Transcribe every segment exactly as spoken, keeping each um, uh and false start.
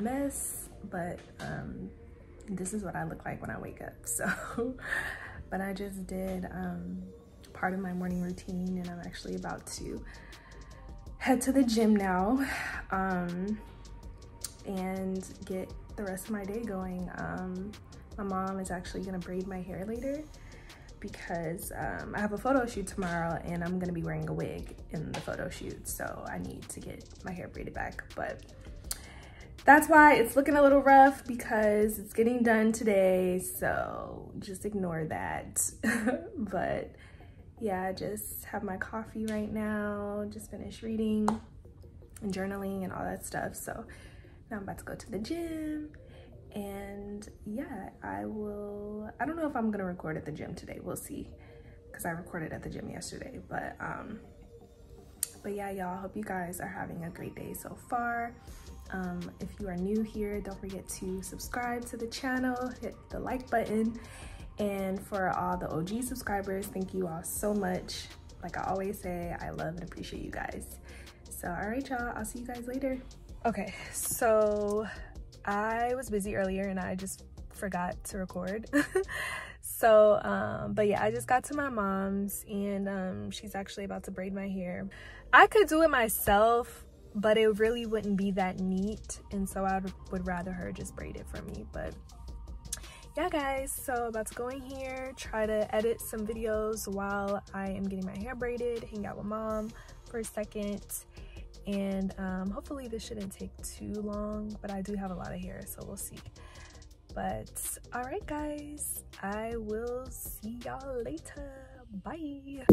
mess, but um, this is what I look like when I wake up. So, but I just did um, part of my morning routine, and I'm actually about to head to the gym now um, and get the rest of my day going. Um, my mom is actually gonna braid my hair later because um, I have a photo shoot tomorrow and I'm gonna be wearing a wig in the photo shoot, so I need to get my hair braided back. But that's why it's looking a little rough, because it's getting done today, so just ignore that. But yeah, I just have my coffee right now, just finished reading and journaling and all that stuff. So now I'm about to go to the gym. And yeah, I will, I don't know if I'm gonna record at the gym today, we'll see, because I recorded at the gym yesterday. But um but yeah, y'all, hope you guys are having a great day so far. Um if you are new here, don't forget to subscribe to the channel, hit the like button, and for all the O G subscribers, thank you all so much. Like I always say, I love and appreciate you guys. So all right, y'all, I'll see you guys later. Okay, so I was busy earlier and I just forgot to record. So um but yeah, I just got to my mom's, and um she's actually about to braid my hair. I could do it myself, but it really wouldn't be that neat, and so I would rather her just braid it for me. But yeah, guys, so about to go in here, try to edit some videos while I am getting my hair braided, hang out with mom for a second. And um, hopefully this shouldn't take too long, but I do have a lot of hair, so we'll see. But all right, guys, I will see y'all later. Bye.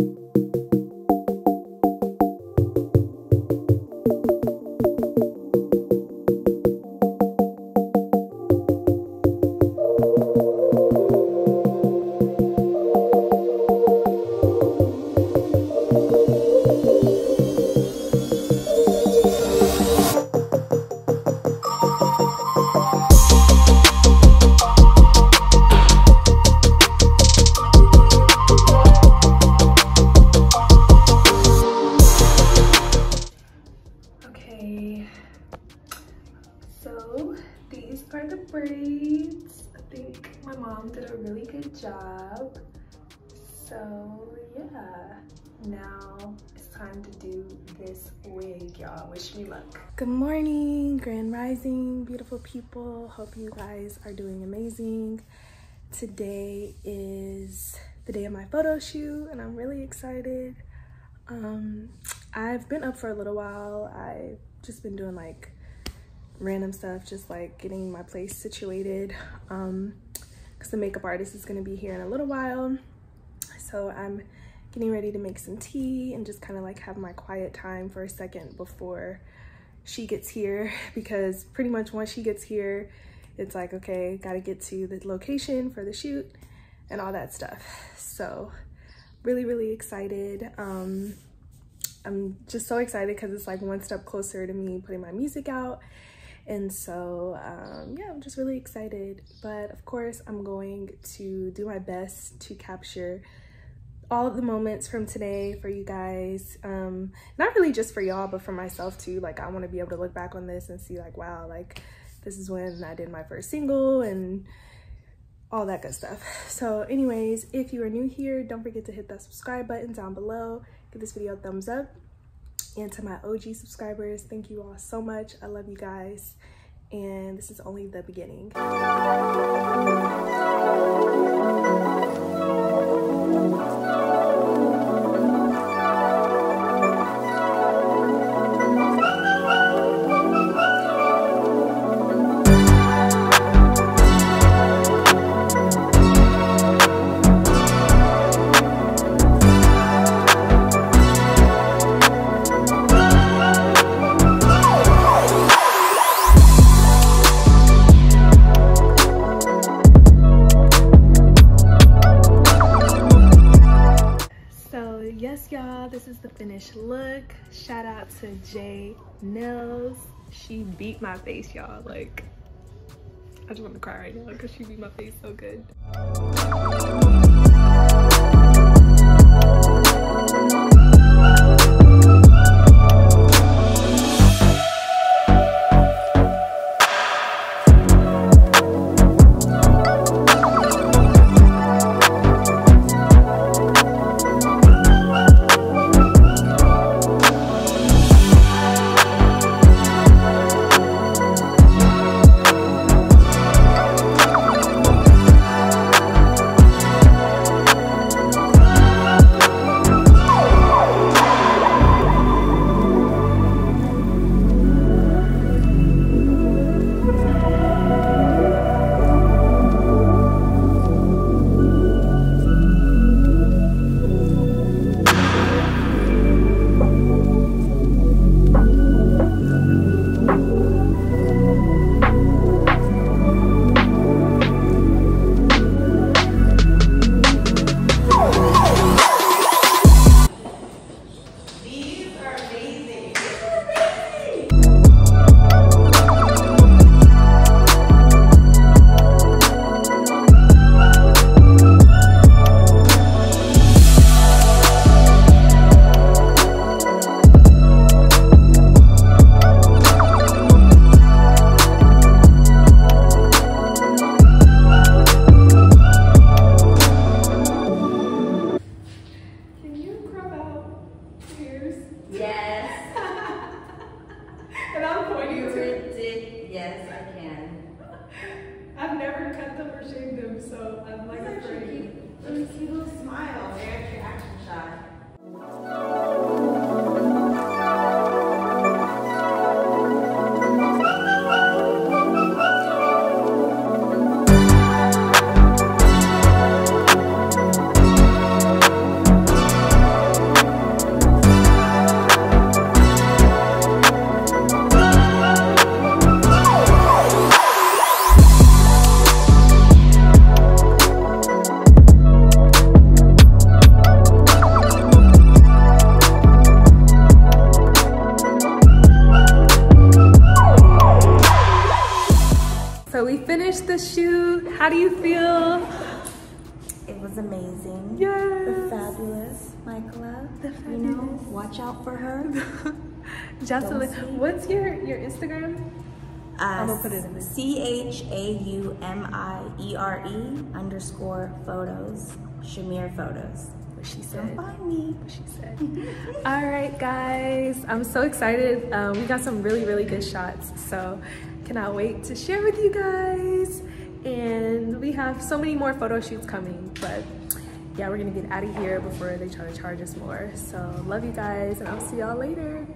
So these are the braids. I think my mom did a really good job. So yeah, now it's time to do this wig, y'all. Wish me luck. Good morning, grand rising, beautiful people. Hope you guys are doing amazing. Today is the day of my photo shoot and I'm really excited. Um, I've been up for a little while. I've just been doing like random stuff, just like getting my place situated, um because the makeup artist is going to be here in a little while. So I'm getting ready to make some tea and just kind of like have my quiet time for a second before she gets here, because pretty much once she gets here, it's like, okay, gotta get to the location for the shoot and all that stuff. So really, really excited. um I'm just so excited because it's like one step closer to me putting my music out. And so um yeah, I'm just really excited. But of course I'm going to do my best to capture all of the moments from today for you guys, um not really just for y'all, but for myself too. Like I want to be able to look back on this and see like, wow, like this is when I did my first single and all that good stuff. So anyways, if you are new here, don't forget to hit that subscribe button down below, give this video a thumbs up. And to my O G subscribers, thank you all so much. I love you guys, and this is only the beginning. This is the finished look. Shout out to J Nails. She beat my face, y'all. Like, I just want to cry right now because she beat my face so good. I've shaved them, so I'm like afraid. Let me see a little smile. They're actually action shot. So we finished the shoot. How do you feel? It was amazing. Yes. The fabulous Michaela. The fabulous. You know, watch out for her. Jocelyn, what's your, your Instagram? Uh, I'm gonna put it in there. C H A U M I E R E underscore photos. Shamir Photos. What she said. Don't find me. What she said. All right, guys. I'm so excited. Um, we got some really, really good shots. So cannot wait to share with you guys. And we have so many more photo shoots coming. But yeah, we're gonna get out of here before they try to charge us more. So love you guys, and I'll see y'all later.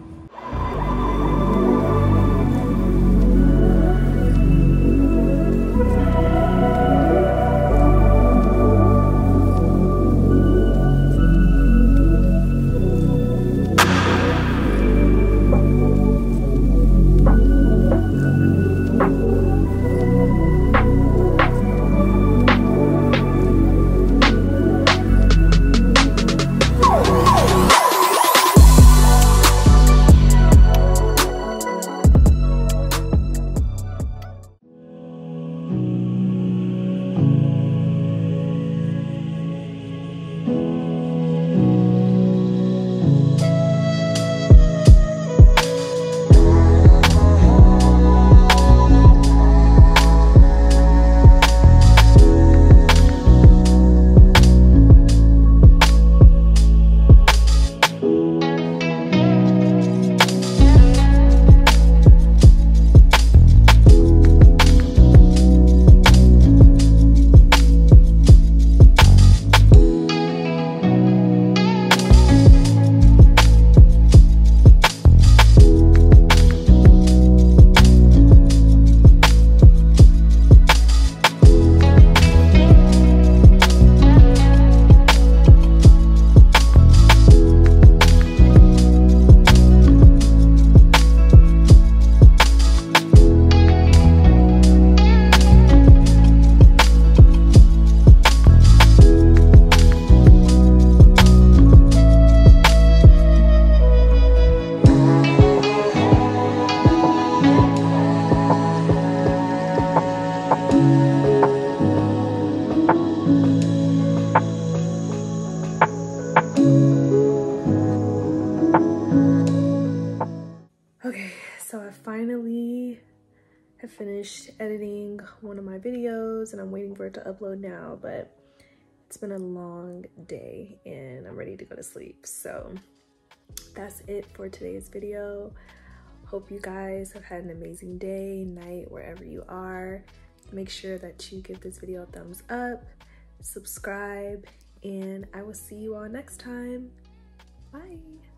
Okay, so I finally have finished editing one of my videos and I'm waiting for it to upload now, but it's been a long day and I'm ready to go to sleep. So that's it for today's video. Hope you guys have had an amazing day, night, wherever you are. Make sure that you give this video a thumbs up, subscribe, and I will see you all next time. Bye.